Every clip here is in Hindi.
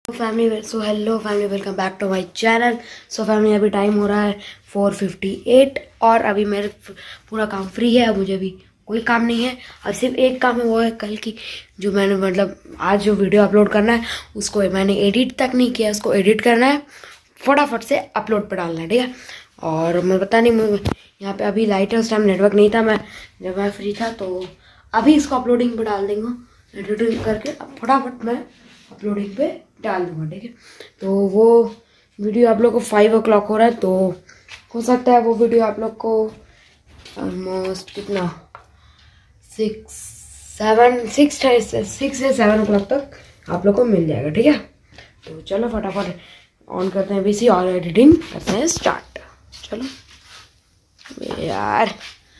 Family hello family, welcome back to my channel. So family, अभी टाइम हो रहा है 4:58 और अभी मेरे पूरा काम फ्री है। अब मुझे अभी कोई काम नहीं है और सिर्फ एक काम है, वो है कल की जो मैंने आज जो वीडियो अपलोड करना है उसको मैंने एडिट तक नहीं किया। उसको एडिट करना है, फटाफट से अपलोड पर डालना है, ठीक है। और मैं पता नहीं, यहाँ पे अभी लाइट है, उस टाइम नेटवर्क नहीं था, जब मैं फ्री था तो अभी इसको अपलोडिंग पे डाल देंगे। एडिटिंग करके अब फटाफट मैं अपलोडिंग पे डाल दूंगा, ठीक है। तो वो वीडियो आप लोग को 5 o'clock हो रहा है, तो हो सकता है वो वीडियो आप लोग को ऑलमोस्ट कितना 6 से 7 o'clock तक आप लोग को मिल जाएगा, ठीक है। तो चलो फटाफट ऑन करते हैं पीसी और एडिटिंग करते हैं स्टार्ट। चलो यार,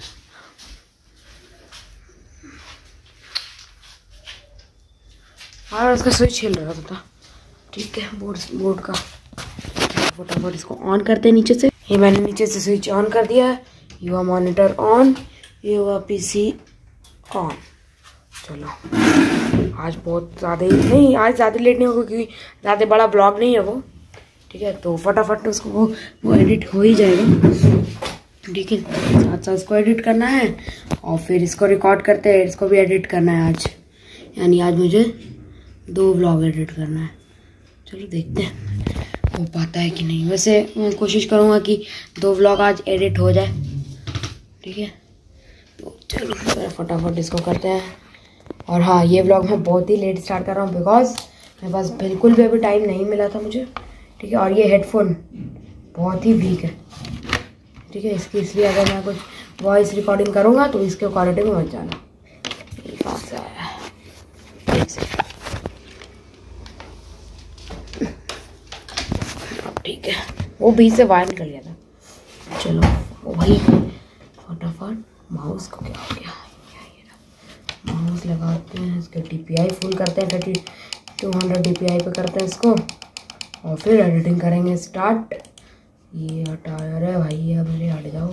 और उसका स्विच हिल रहा था, ठीक है, बोर्ड का। फटाफट इसको ऑन करते हैं नीचे से। ये मैंने नीचे से स्विच ऑन कर दिया है। युवा मॉनिटर ऑन, युवा पीसी ऑन। चलो आज बहुत ज़्यादा ही नहीं, आज ज़्यादा लेट नहीं होगा क्योंकि ज़्यादा बड़ा ब्लॉग नहीं है वो, ठीक है। तो फटाफट उसको वो एडिट हो ही जाएगा, ठीक है। साथ साथ इसको एडिट करना है और फिर इसको रिकॉर्ड करते हैं, इसको भी एडिट करना है आज। यानी आज मुझे 2 व्लॉग एडिट करना है। चलो देखते हैं हो पाता है कि नहीं। वैसे मैं कोशिश करूँगा कि 2 व्लॉग आज एडिट हो जाए, ठीक है। तो चलो फटाफट इसको करते हैं। और हाँ, ये व्लॉग मैं बहुत ही लेट स्टार्ट कर रहा हूँ बिकॉज मेरे पास बिल्कुल भी अभी टाइम नहीं मिला था मुझे, ठीक है। और ये हेडफोन बहुत ही वीक है, ठीक है। इसलिए अगर मैं कुछ वॉइस रिकॉर्डिंग करूँगा तो इसके क्वालिटी में मत जाना। कहाँ से आया है, ठीक है, वो बीच से वायर निकल गया था। चलो वो भाई फटाफट माउस को क्या हो गया, माउस लगाते हैं, इसके DPI फुल करते हैं, 3200 DPI पे करते हैं इसको और फिर एडिटिंग करेंगे स्टार्ट। ये हटा, अरे भाई ये मेरे हट जाओ।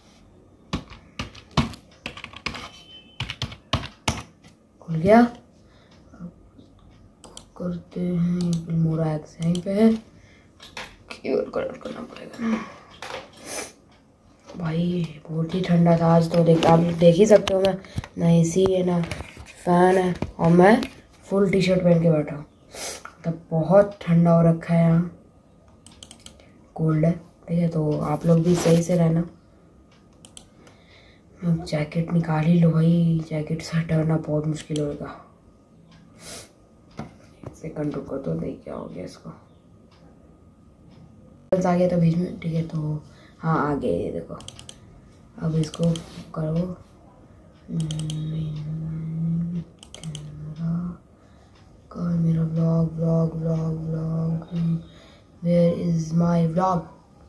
खुल गया। अब करते हैं, मोरा एक्स यहीं पे है, कलर करना पड़ेगा भाई। बहुत ही ठंडा था आज तो, आप देख ही सकते हो, मैं ना AC है ना फैन है और मैं फुल टी-शर्ट पहन के बैठा हूँ। तब बहुत ठंडा हो रखा है, यहाँ कोल्ड है, ठीक है। तो आप लोग भी सही से रहना। जैकेट निकाल ही लो भाई, जैकेट से हटाना बहुत मुश्किल होगा। सेकंड रुको तो नहीं, क्या हो गया इसको, आ गया था बीच में, ठीक है। तो हाँ आ गया, ये देखो। अब इसको करो मेरा vlog where is my vlog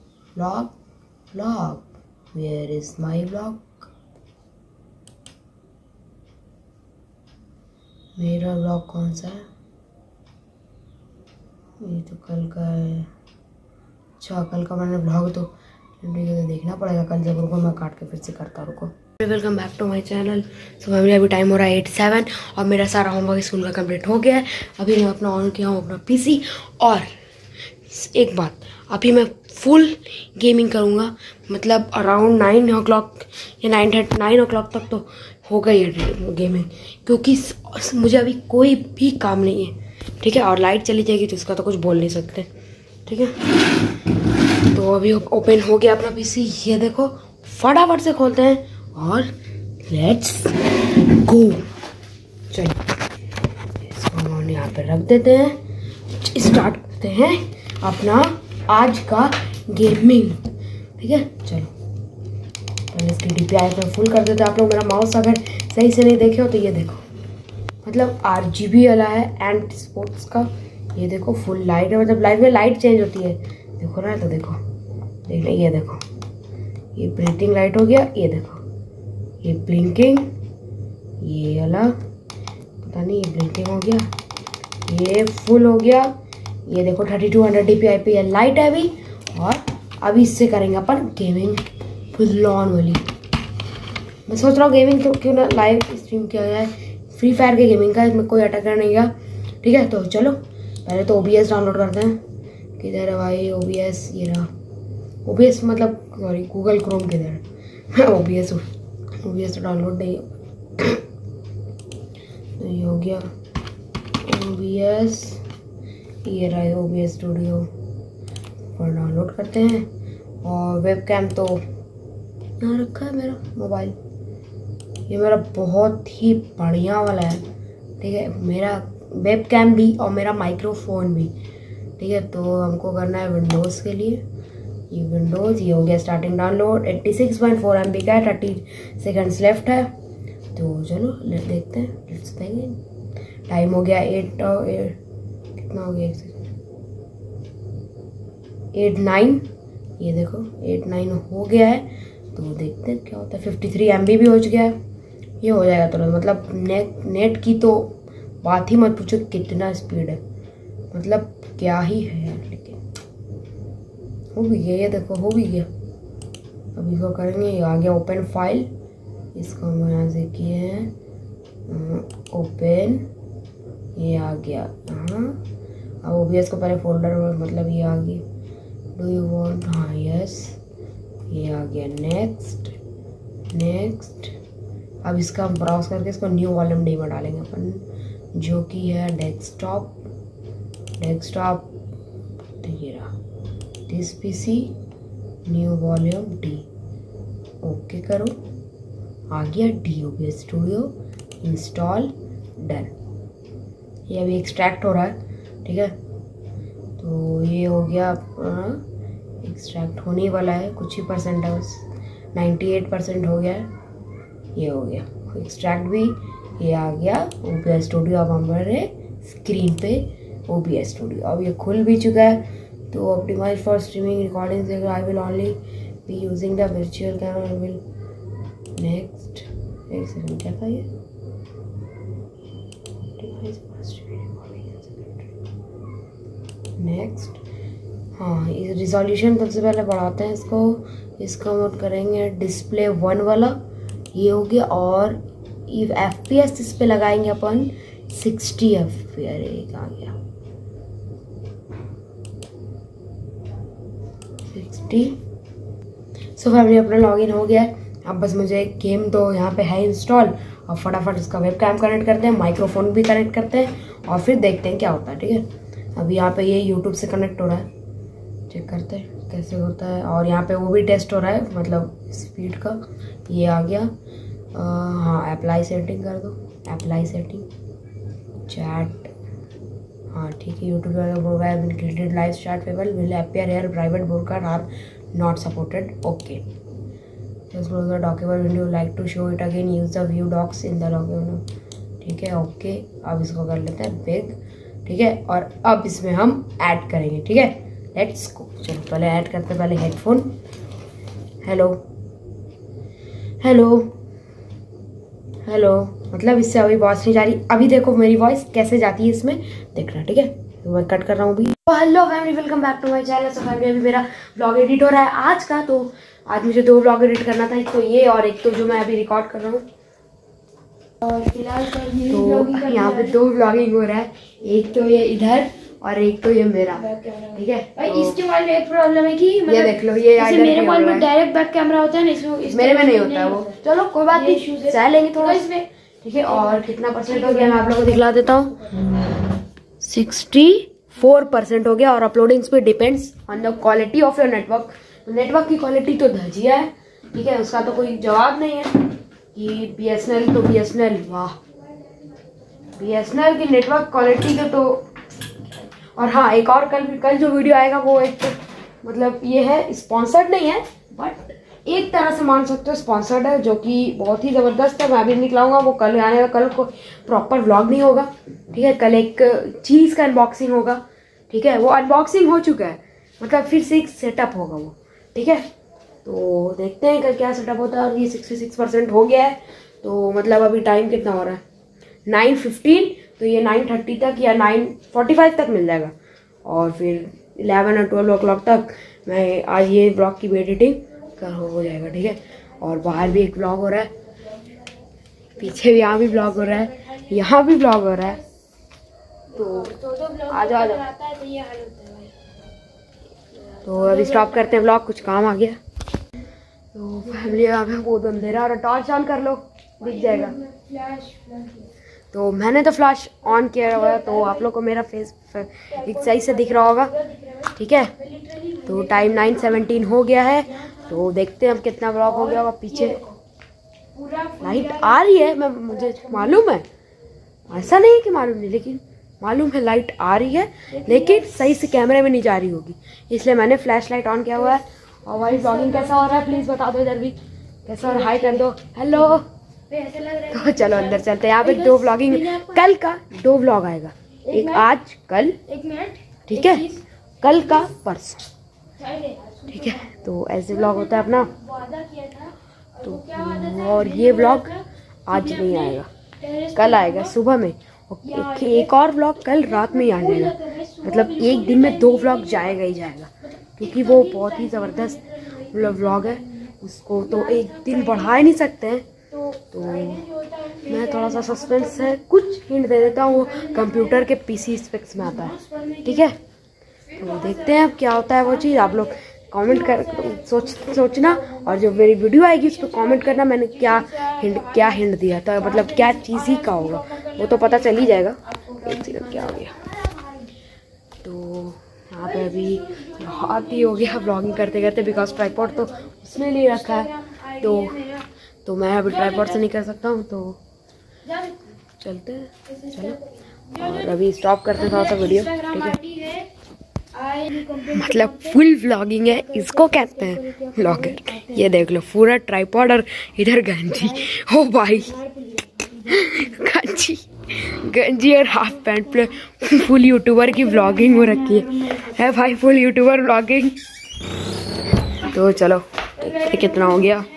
where is my vlog. मेरा व्लॉग कौन सा है, ये तो कल का है। अच्छा, कल का मैंने व्लॉग तो देखना पड़ेगा, कल जब रुको मैं काट के फिर से करता, रुको। Welcome back to my channel. So family, अभी टाइम हो रहा है 8:07 और मेरा सारा होमवर्क स्कूल का कंप्लीट हो गया है। अभी मैं अपना ऑन किया हूँ अपना PC। और एक बात, अभी मैं फुल गेमिंग करूँगा, मतलब अराउंड 9 o'clock या 9 o'clock तक तो होगा ही गेमिंग, क्योंकि मुझे अभी कोई भी काम नहीं है, ठीक है। और लाइट चली जाएगी तो इसका तो कुछ बोल नहीं सकते, ठीक है। तो अभी ओपन हो गया अपना PC, ये देखो। फटाफट से खोलते हैं और लेट्स गो। चलिए इसको हम यहाँ पे रख देते हैं, स्टार्ट करते हैं अपना आज का गेमिंग, ठीक है। चलो पहले इसकी DPI पे फुल कर देते हैं। आप लोग मेरा माउस अगर सही से नहीं देखे हो तो ये देखो, मतलब RGB वाला है एंड स्पोर्ट्स का। ये देखो फुल लाइट है, मतलब लाइट में लाइट चेंज होती है, देखो ना। तो देखो देख ये देखो, ये ब्रीथिंग लाइट हो गया, ये देखो ये ब्लिंकिंग, ये वाला पता नहीं, ये ब्लिंकिंग हो गया, ये फुल हो गया। ये देखो 3200 DPI पे ये लाइट है अभी। और अभी इससे करेंगे अपन गेमिंग फुल ऑन वाली। मैं सोच रहा हूँ गेमिंग तो क्यों ना लाइव स्ट्रीम किया जाए, फ्री फायर के गेमिंग का, इसमें कोई अटैकर नहीं गया, ठीक है। तो चलो पहले तो OBS डाउनलोड करते हैं। किधर है भाई OBS? ये रहा OBS, मतलब सॉरी गूगल क्रोम किधर है? OBS तो डाउनलोड नहीं तो ये हो गया OBS, ये रहा OBS स्टूडियो पर डाउनलोड करते हैं। और वेबकैम तो यहाँ रखा है मेरा मोबाइल, ये मेरा बहुत ही बढ़िया वाला है, ठीक है, मेरा वेबकैम भी और मेरा माइक्रोफोन भी, ठीक है। तो हमको करना है विंडोज़ के लिए, ये विंडोज़, ये हो गया स्टार्टिंग डाउनलोड। 86.4 MB का है, 30 सेकेंड्स लेफ्ट है। तो चलो देखते हैं, लेट्स देखेंगे। टाइम हो गया 8 कितना हो गया, 8-9, ये देखो 8-9 हो गया है। तो देखते हैं क्या होता है। 53 MB भी हो गया है, ये हो जाएगा तुरंत। मतलब नेट की तो बात ही मत पूछो, कितना स्पीड है, मतलब क्या ही है यार। लेकिन हो भी गया, ये देखो हो भी गया। अभी को करेंगे, ये आ गया ओपन फाइल, इसको हम यहाँ से किए हैं ओपन, ये आ गया हाँ। अब OBS को पहले फोल्डर में, मतलब ये आ गई, डू यू वांट, हाँ यस, ये आ गया नेक्स्ट। अब इसका हम ब्राउज करके इसको न्यू वॉल्यूम डी में डालेंगे अपन, जो कि है डेस्कटॉप। तो ये रहा this PC, new volume D, okay करो, आ गया OBS स्टूडियो इंस्टॉल, डन। ये अभी एक्सट्रैक्ट हो रहा है, ठीक है। तो ये हो गया, एक्सट्रैक्ट होने वाला है, कुछ ही परसेंट है बस, 98% हो गया है, ये हो गया एक्सट्रैक्ट भी, ये आ गया OBS स्टूडियो। अब हमारे स्क्रीन पे OBS स्टूडियो अब ये खुल भी चुका है। तो optimize for streaming recording, I will only be using the virtual camera, will next, एक सेकंड क्या था ये, नेक्स्ट, हाँ इस रिजोल्यूशन सबसे पहले बढ़ाते हैं इसको हम करेंगे डिस्प्ले 1 वाला, ये हो गया। और FPS इस पे लगाएंगे अपन 60 FPS, आ गया 60। सो फैमिली अपना लॉगिन हो गया है। अब बस मुझे गेम तो यहाँ पे है इंस्टॉल, और फटाफट इसका वेबकैम कनेक्ट करते हैं, माइक्रोफोन भी कनेक्ट करते हैं, और फिर देखते हैं क्या होता है, ठीक है। अभी यहाँ पे ये यूट्यूब से कनेक्ट हो रहा है, चेक करते हैं कैसे होता है। और यहाँ पे वो भी टेस्ट हो रहा है, मतलब स्पीड का, ये आ गया। हाँ अप्लाई सेटिंग कर दो, अप्लाई सेटिंग चैट, हाँ ठीक है। YouTube live chat panel will appear here, private broadcasts are not supported, okay. Just close the document window, like to show it again, use the view docs in the document, ठीक है ओके। अब इसको कर लेते हैं बिग, ठीक है। और अब इसमें हम ऐड करेंगे, ठीक है, लेट्स गो। चलो पहले ऐड करते हैं, पहले हेडफोन, हेलो, मतलब इससे अभी वॉइस नहीं जा रही। अभी देखो मेरी वॉइस कैसे जाती है इसमें, देखना, ठीक है। तो मैं कट कर रहा हूँ अभी। Hello family, welcome back to my channel. So family अभी मेरा ब्लॉग एडिट हो रहा है आज का। तो आज मुझे 2 ब्लॉग एडिट करना था, एक तो ये और एक तो जो मैं अभी रिकॉर्ड कर रहा हूँ। और फिलहाल तो यहाँ पे 2 ब्लॉगिंग हो रहा है, एक तो ये इधर और एक तो ये मेरा, ठीक है। भाई इसके मोबाइल में एक प्रॉब्लम है कि ये देख लो, ये मेरे मोबाइल में डायरेक्ट बैक कैमरा होता है ना, इसमें मेरे में नहीं होता है वो। चलो कोई बात नहीं, सह लेंगे थोड़ा इसमें, ठीक है। और कितना परसेंट हो गया मैं आप लोगों को दिखला देता हूँ, 64% हो गया। और uploading speed depends on the quality of your network. Network की क्वालिटी तो धजिया है, ठीक है, उसका तो कोई जवाब नहीं है कि BSNL तो BSNL, वाह BSNL की नेटवर्क क्वालिटी का तो। और हाँ एक और कल जो वीडियो आएगा वो एक तो, मतलब ये है स्पॉन्सर्ड नहीं है, बट एक तरह से मान सकते हो स्पॉन्सर्ड है, जो कि बहुत ही ज़बरदस्त है। मैं अभी निकलाऊंगा, वो कल आने का, कल को प्रॉपर व्लॉग नहीं होगा, ठीक है। कल एक चीज़ का अनबॉक्सिंग होगा, ठीक है, वो अनबॉक्सिंग हो चुका है, मतलब फिर से एक सेटअप होगा वो, ठीक है। तो देखते हैं कल क्या सेटअप होता है। और ये 66% हो गया है, तो मतलब अभी टाइम कितना हो रहा है, 9:15, तो ये 9:30 तक या 9:45 तक मिल जाएगा। और फिर 11 और 12 o'clock तक मैं आज ये ब्लॉग की भी एडिटिंग हो जाएगा, ठीक है। और बाहर भी एक ब्लॉग हो रहा है, पीछे भी यहाँ भी ब्लॉग हो रहा है, यहाँ भी ब्लॉग हो रहा है, तो आ जाओ आता है तो ये हाल होता है भाई। तो अभी स्टॉप करते हैं व्लॉग, कुछ काम आ गया। तो फैमिली यहाँ पे बहुत अंधेरा और टॉर्च ऑन कर लो, दिख जाएगा। तो मैंने तो फ्लैश ऑन किया हुआ है, तो आप लोग को मेरा फेस एक सही से दिख रहा होगा, ठीक है। तो टाइम 9:17 हो गया है, तो देखते हैं अब कितना व्लॉग हो गया होगा। पीछे लाइट आ रही है, मुझे मालूम है, ऐसा नहीं है कि मालूम नहीं, लेकिन मालूम है लाइट आ रही है, लेकिन सही से कैमरे में नहीं जा रही होगी, इसलिए मैंने फ्लैश लाइट ऑन किया हुआ है। और भाई व्लॉगिंग कैसा हो रहा है प्लीज़ बता दो इधर भी, कैसा हो रहा है, हाई कर दो, हेलो। तो चलो अंदर चलते हैं। यहाँ पे 2 व्लॉगिंग, कल का 2 व्लॉग आएगा, एक आज कल, ठीक है, कल का परसों, ठीक है। तो ऐसे व्लॉग होता है अपना। तो और ये व्लॉग आज नहीं आएगा, कल आएगा सुबह में। एक और व्लॉग कल रात में ही आ जाएगा, मतलब एक दिन में 2 व्लॉग जाएगा ही जाएगा, क्योंकि वो बहुत ही ज़बरदस्त व्लॉग है, उसको तो एक दिन बढ़ा ही नहीं सकते हैं। तो मैं थोड़ा सा सस्पेंस है, कुछ हिंट दे देता हूँ, वो कंप्यूटर के पीसी स्पेक्स में आता है, ठीक है। तो देखते हैं अब क्या होता है वो चीज़। आप लोग कमेंट कर सोचना, और जो मेरी वीडियो आएगी उस पर कमेंट करना मैंने क्या हिंट दिया था, मतलब क्या चीज़ ही का होगा, वो तो पता चल ही जाएगा। एक सेकंड, क्या हो गया, तो यहाँ पे अभी बहुत ही हो गया ब्लॉगिंग करते करते, बिकॉज ट्राइपॉड तो उसने ले रखा है, तो मैं अभी ट्राइपॉड से नहीं कर सकता हूँ, तो चलते हैं, चलो। और अभी स्टॉप करते हैं थोड़ा सा वीडियो, ठीक है। मतलब फुल व्लॉगिंग है, इसको कहते हैं व्लॉगर। ये देख लो पूरा ट्राइपॉड और इधर गंजी, ओ भाई गंजी और हाफ पैंट पे फुल यूट्यूबर की व्लॉगिंग हो रखी है भाई, फुल यूट्यूबर व्लॉगिंग। तो चलो कितना हो गया,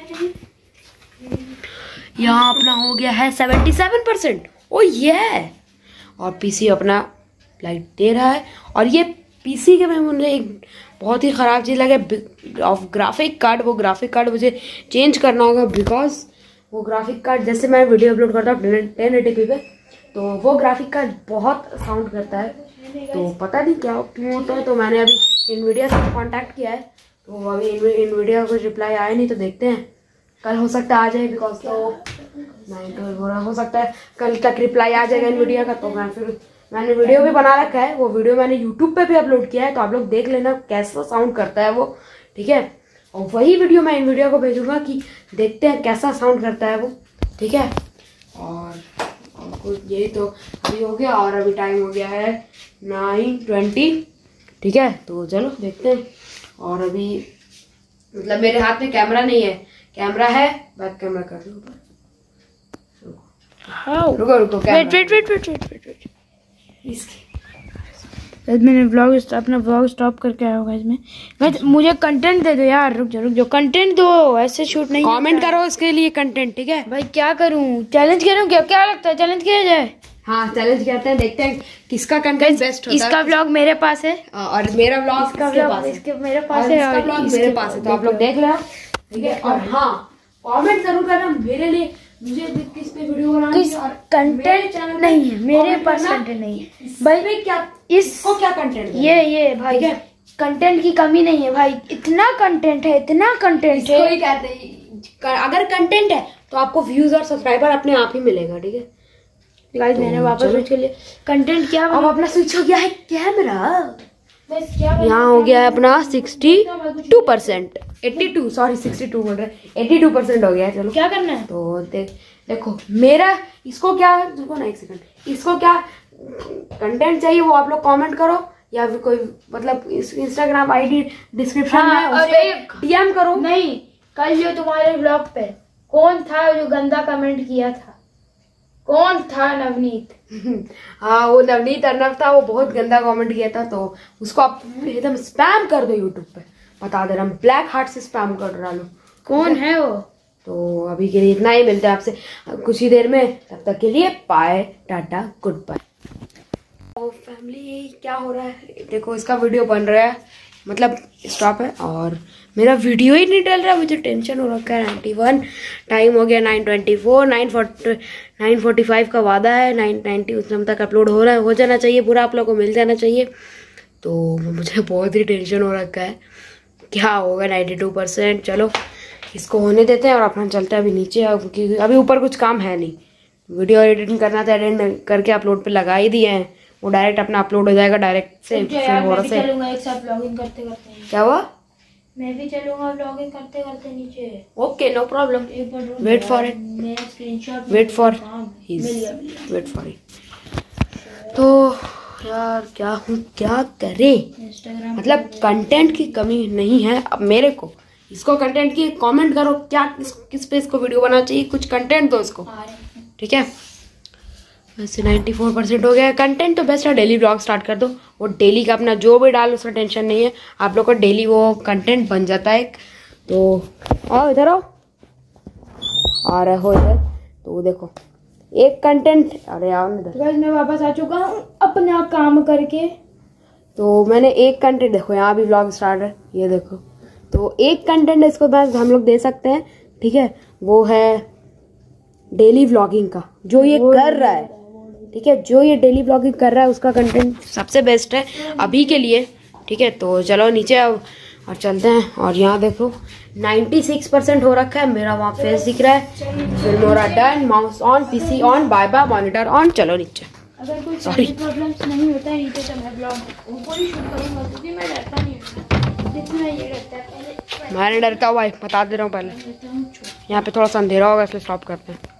यहाँ अपना हो गया है 77%, ओ ये। और पीसी अपना लाइट दे रहा है, और ये पीसी के में मुझे एक बहुत ही ख़राब चीज़ लगे ऑफ ग्राफिक कार्ड, वो ग्राफिक कार्ड मुझे चेंज करना होगा, बिकॉज वो ग्राफिक कार्ड, जैसे मैं वीडियो अपलोड करता हूँ 1080p पे, तो वो ग्राफिक कार्ड बहुत साउंड करता है, तो पता नहीं क्यों होता है। तो मैंने अभी इनवीडिया से कांटेक्ट किया है, तो अभी इनवीडिया को रिप्लाई आया नहीं, तो देखते हैं कल हो सकता है आ जाए, बिकॉज तो नहीं तो हो सकता है कल तक रिप्लाई आ जाएगा इनवीडिया का। तो मैंने वीडियो भी बना रखा है, वो वीडियो मैंने यूट्यूब पे भी अपलोड किया है, तो आप लोग देख लेना कैसा साउंड करता है वो, ठीक है। और वही वीडियो मैं इनवीडिया को भेजूंगा कि देखते हैं कैसा साउंड करता है वो, ठीक है। और कुछ यही तो अभी हो गया, और अभी टाइम हो गया है 9:20, ठीक है। तो चलो देखते हैं। और अभी मतलब मेरे हाथ में कैमरा नहीं है, कैमरा है बैक कैमरा कर लो, रुको वेट मैंने अपना व्लॉग स्टॉप करके आया होगा इसमें। भाई मुझे कंटेंट दे दो यार, रुक जाओ कंटेंट दो, ऐसे शूट नहीं। कमेंट करो इसके लिए कंटेंट, ठीक है भाई। क्या करूं, चैलेंज करूं क्या लगता है, चैलेंज किया जाए? हाँ चैलेंज कहते हैं, देखते हैं किसका कंटेंट बेस्ट होता है। इसका व्लॉग मेरे पास है, और मेरा व्लॉग इसका व्लॉग मेरे पास है, और व्लॉग मेरे पास है, तो आप लोग देख लो, ठीक है। और हाँ कमेंट जरूर करना मेरे लिए, मुझे किस पे वीडियो बनानी है, और कंटेंट नहीं है मेरे पास, कंटेंट नहीं है भाई। क्या इसको क्या कंटेंट, ये भाई कंटेंट की कमी नहीं है भाई, इतना कंटेंट है, इतना कंटेंट है। कोई कहते हैं अगर कंटेंट है तो आपको व्यूज और सब्सक्राइबर अपने आप ही मिलेगा, ठीक है गाइस। मैंने वापस स्विच कर लिया, कंटेंट क्या अब अपना स्विच हो गया है कैमरा, यहाँ हो गया है अपना 62%, 82 सॉरी 62 बोल रहे, 82% हो गया है। चलो क्या करना है, तो देखो मेरा इसको क्या, रुको ना एक सेकंड, इसको क्या कंटेंट चाहिए वो आप लोग कमेंट करो, या फिर कोई मतलब इंस्टाग्राम आईडी डिस्क्रिप्शन में और डीएम करो। नहीं, कल जो तुम्हारे ब्लॉग पे कौन था जो गंदा कमेंट किया था, कौन था? नवनीत। हाँ वो नवनीत अर्नव था, वो बहुत गंदा कमेंट किया था, तो उसको आप एकदम स्पैम कर दो यूट्यूब पे, बता दे रहा हूँ ब्लैक हार्ट से स्पैम कर रहा लो। कौन है वो? तो अभी के लिए इतना ही, मिलता है आपसे कुछ ही देर में, तब तक के लिए बाय टाटा गुड बाय। तो फैमिली क्या हो रहा है, देखो इसका वीडियो बन रहा है, मतलब स्टॉप है। और मेरा वीडियो ही नहीं डल रहा, मुझे टेंशन हो रखा है। 91 टाइम हो गया, 9:24, 9:45 का वादा है, 9:90 उस टाइम तक अपलोड हो जाना चाहिए, पूरा आप लोगों को मिल जाना चाहिए। तो मुझे बहुत ही टेंशन हो रखा है, क्या होगा 92%। चलो इसको होने देते हैं और अपना चलते हैं अभी नीचे, क्योंकि अभी ऊपर कुछ काम है नहीं। वीडियो एडिटिंग करना था, एडिट करके अपलोड पे लगा ही दिए हैं, वो डायरेक्ट अपना अपलोड हो जाएगा डायरेक्ट से। चलूंगा एक साथ ब्लॉगिंग करते करते। क्या हुआ? मैं भी चलूंगा ब्लॉगिंग करते करते नीचे। Okay, no problem, wait for it, wait for it. तो यार क्या करें, मतलब कंटेंट की कमी नहीं है अब मेरे को। इसको कंटेंट की कमेंट करो, क्या किस पे इसको वीडियो बनाना चाहिए, कुछ कंटेंट दो इसको, ठीक है। वैसे 94% हो गया है कंटेंट, तो बेस्ट है डेली ब्लॉग स्टार्ट कर दो। वो डेली का अपना जो भी डालो उसका टेंशन नहीं है, आप लोग को डेली वो कंटेंट बन जाता है। तो आओ इधर आओ, आ रहे हो इधर, तो देखो एक कंटेंट, अरे आओ इधर। मैं वापस आ चुका हूँ अपना काम करके। तो मैंने एक कंटेंट, देखो यहाँ भी ब्लॉग स्टार्ट है, ये देखो। तो एक कंटेंट इसको बस हम लोग दे सकते हैं, ठीक है। वो है डेली व्लॉगिंग का, जो ये कर रहा है, ठीक है। जो ये डेली व्लॉगिंग कर रहा है उसका कंटेंट सबसे बेस्ट है अभी के लिए, ठीक है। तो चलो नीचे आओ और चलते हैं। और यहाँ देखो 96% हो रखा है, मेरा वहाँ फेस दिख रहा है। फिर मेरा done, mouse on, PC on, bye bye, monitor on. चलो नीचे। अगर कोई प्रॉब्लम्स नहीं होता है नीचे, तो मैं ब्लॉग ऊपर ही शूट करूंगा, क्योंकि मैं डरता नहीं हूँ जितना ये डरता है। पहले मैं डरता हुआ बता दे रहा हूँ, पहले यहाँ पे थोड़ा सा अंधेरा होगा इसलिए स्टॉप करते हैं।